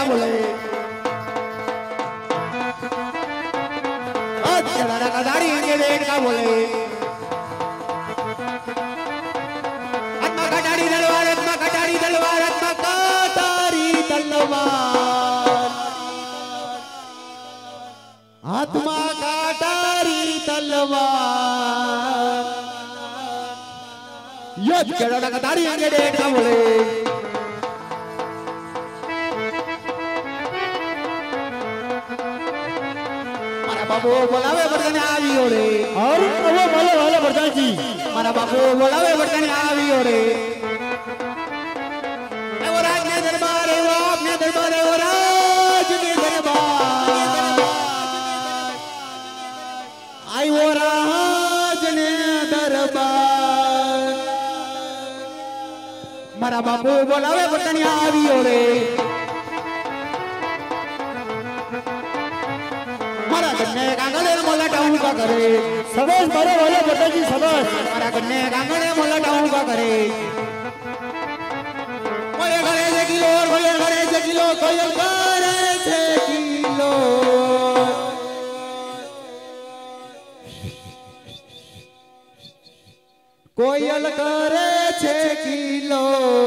का बोले चढ़ाना का दाढ़ी के रेट का बोले आत्मा कटारी तलवार आत्मा कटारी तलवार आत्मा कटारी तलवार आत्मा कटारी तलवार ये चढ़ाना का दाढ़ी के रेट का बोले बाबू बोलावे बर्तन आवियो रे और वो बोले वाले बर्तन जी मारा बाबू बोलावे बर्तन आवियो रे वो राज ने दरबार है वो अपने दरबार है वो राज ने दरबार आई वो राज ने दरबार मारा बाबू बोलावे बर्तन आवियो रे गन्ने कांगड़े मोला टाऊ का करे सबस बड़े वाले बता जी सबस हमारा गन्ने कांगड़े मोला टाऊ का करे कोई करे से किलो कोई करे से किलो कोई करे से किलो कोयल करे से किलो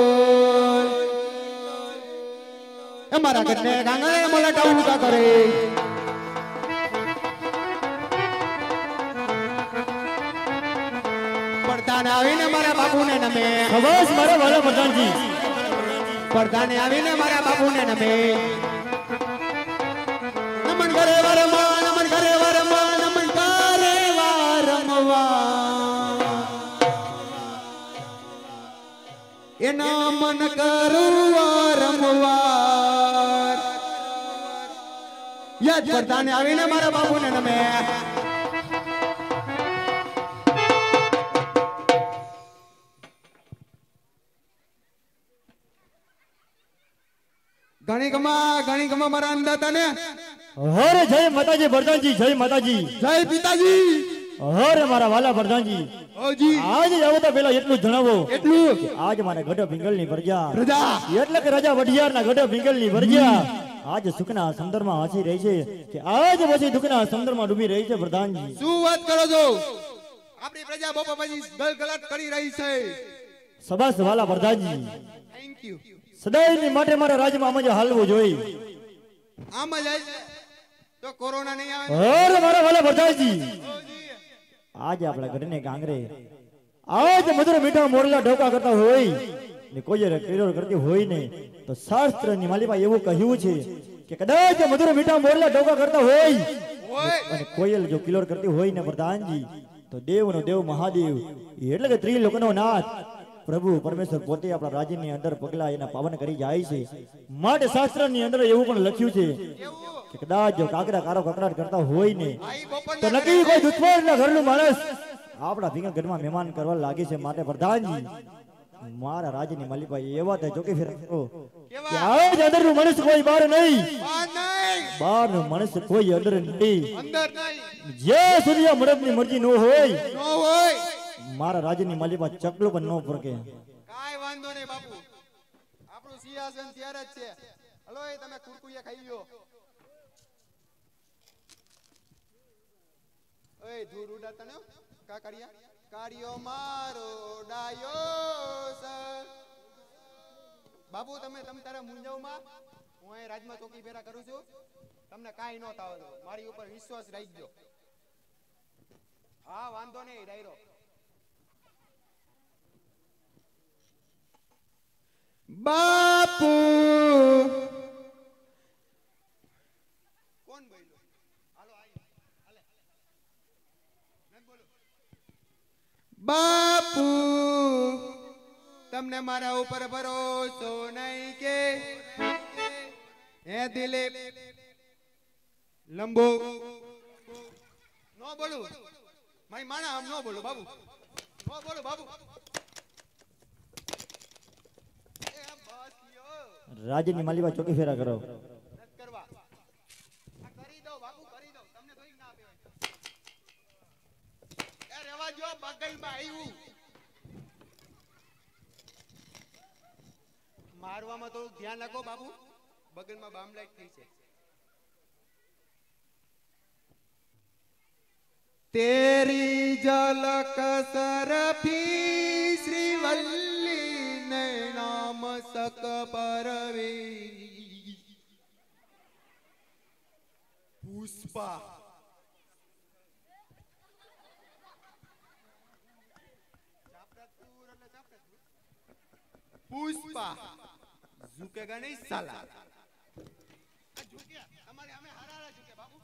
हमारा गन्ने कांगड़े मोला टाऊ का करे प्रधान आवीने मारा बापूने नमे सबस मारा वाला प्रधान जी प्रधान आवीने मारा बापूने नमे नमन करे वरमा नमन करे वरमा नमन करे वरमवा ये नमन करू वरमवा ये प्रधान आवीने मारा बापूने नमे घणी गमा मारा अंदा तने अरे जय माताजी प्रधान जी जय माताजी जय पिताजी अरे मारा वाला प्रधान जी ओ जी आज આવો તો પેલા એટલું જણાવો એટલું કે આજ મારા ગઢ પિંગલની પ્રજા પ્રજા એટલે કે રાજા વઢિયારના ગઢ પિંગલની પ્રજા આજ સુખના સમંદરમાં હાસી રહી છે કે આજ પછી દુઃખના સમંદરમાં ડૂબી રહી છે પ્રધાનજી શું વાત કરો છો આપણી પ્રજા બાપાજી ગલગલાટ કરી રહી છે સબાસ વાલા પ્રધાનજી થેન્ક યુ સદાયની માટે મારા રાજમાં આમ જ હાલવું જોઈએ આમ જ તો કોરોના નહીં આવે અરે મારા વાલા પ્રધાનજી आज आपला घरने गांगरे आज मधुर मीठा मोरला ढोका करता होई ने કોઈ કિલોર કરતી હોય ને તો શાસ્ત્ર ની માલીમાં એવું કહ્યું છે કે કદાચ મધુર મીઠા મોરલા ઢોકા કરતા હોય અને કોયલ જો કિલોર કરતી હોય ને પ્રધાનજી તો દેવનો દેવ મહાદેવ એટલે કે ત્રિલોકનો નાથ પ્રભુ પરમેશ્વર પોતે આપણા રાજ્યની અંદર પગલા એના પાવન કરી જાય છે માટે શાસ્ત્રની અંદર એવું પણ લખ્યું છે કે કદાચ જો કાકરા કારો કકડાટ કરતા હોય ને તો નક્કી કોઈ દુશ્મનના ઘરનું માણસ આપણા ભીંગા ઘરમાં મહેમાન કરવા લાગે છે માટે પ્રધાનજી મારા રાજ્યની માલિકા એવા થાય જોકે ફેર કે આજ અંદરનું મનુષ્ય કોઈ બહાર નહીં બહારનું મનુષ્ય કોઈ અંદર નહીં જે સૂર્ય મડબની મરજી ન હોય મારા રાજ્યની માલિકા ચકલું પણ ન ફરકે કાઈ વાંધો નહીં બાપુ આપણું સિંહાસન ત્યારે જ છે હલો એ તમે કુરકુરિયા ખાઈ લ્યો ઓય ધૂર ઉડાતા ને કાકડિયા કાડિયો મારો ડાયો સર બાપુ તમે તારા મુંજાવમાં હું અહીં રાજમાં ચોકી ફેરા કરું છું તમને કાઈ ન થાવ મારી ઉપર વિશ્વાસ રાખજો હા વાંધો નહીં ડાયરો બાપુ કોણ બોલ્યો હાલો હાલે નત બોલો બાપુ તમને મારા ઉપર ભરોસો નહીં કે હે દિલીપ લંબો નો બોલું મારી માણા આમ નો બોલો બાબુ નો બોલો બાબુ રાજ્યની માલિકા ચોકી ફેરા કરો કરવા કરી દો બાબુ કરી દો તમને થોડી ના આપે એ રેવા જો બગલમાં આવ્યું મારવામાં થોડું ધ્યાન રાખો બાબુ બગલમાં બામલાઈટ થઈ છે. તેરી જલક સરફી શ્રીવલ્લી નૈનામ સક પરવે પુષ્પા પુષ્પા ઝુકેગા નહીં સાલા. ઝુક્યા અમારે અમે હારા ઝુકે બાબુ.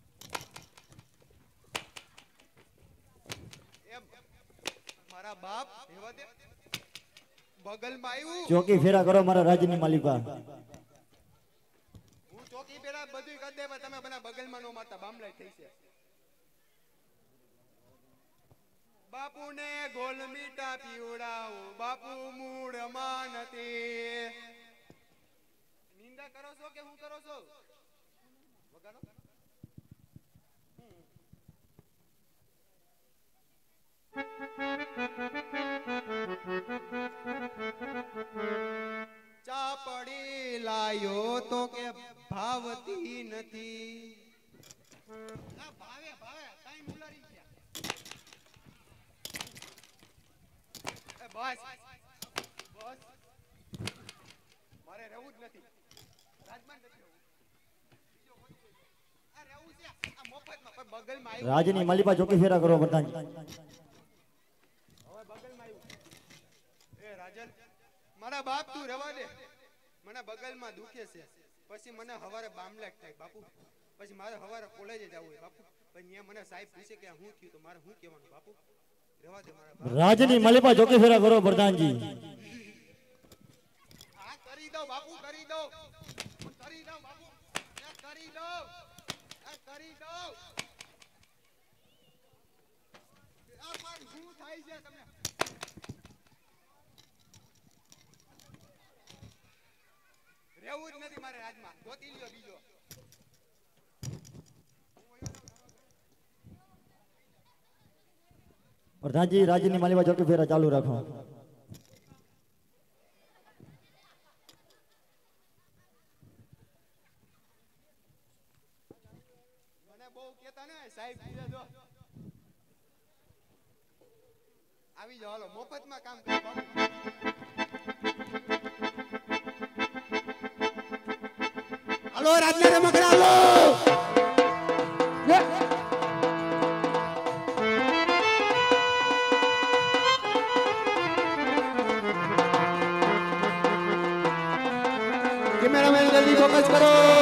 એમ મારા બાપ એવા દે બગલમાં આવ્યું. ચોકી ફેરા કરો મારા રાજ્યની માલિકા. હું ચોકી ફેરા બધું કરી દે, પણ તમે બના બગલમાં નો મારતા. બામલાઈ થઈ છે. બાપુ ને ગોલ મીઠા પીવડાવો, બાપુ મૂળ માનતી. નિંદા કરો છો કે હું કરો છો? વગાડો. ચાપડી લાયો તો કે ભાવતી નથી. ભાવે ભાવે કઈ મુલારી ગયા. બસ બસ મારે રહેવું જ નથી. રાજમાન નથી રહેવું. આ રહેવું છે આ મફતમાં. પણ બગલમાં આવ્યું. રાજ્યની માલિકા ચોકી ફેરા કરો પ્રધાનજી. હવે બગલમાં આવ્યું. એ રાજન મારા બાપ તું રહેવા દે. મને બગલમાં દુખે છે. પછી મને હવારે બામલાક થાય બાપુ. પછી મારે હવારે કોલેજે જવું હોય બાપુ. પછી ત્યાં મને સાહેબ પૂછે કે હું થયું તો મારે શું કહેવાનું બાપુ? રહેવા દે મારા બાપ. રાજ્યની માલિકા ચોકી ફેરા કરો પ્રધાનજી. આ કરી દો બાપુ, કરી દો. કરી દો બાપુ, કરી દો. આ કરી દો. આ પણ શું થાય છે તમને? રહેવું જ નથી મારે રાજમાં. ગોતી લ્યો બીજો. પ્રધાનજી રાજ્યની માલિકા ચોકી ફેરા ચાલુ રાખો. મને બહુ કહેતા ને સાહેબ બીજા જો આવી જાઓ. હાલો મફતમાં કામ કરો બાપુ. હાલો રાજના રમકડા હાલો. કેમેરામેન જલ્દી ફોકસ કરો.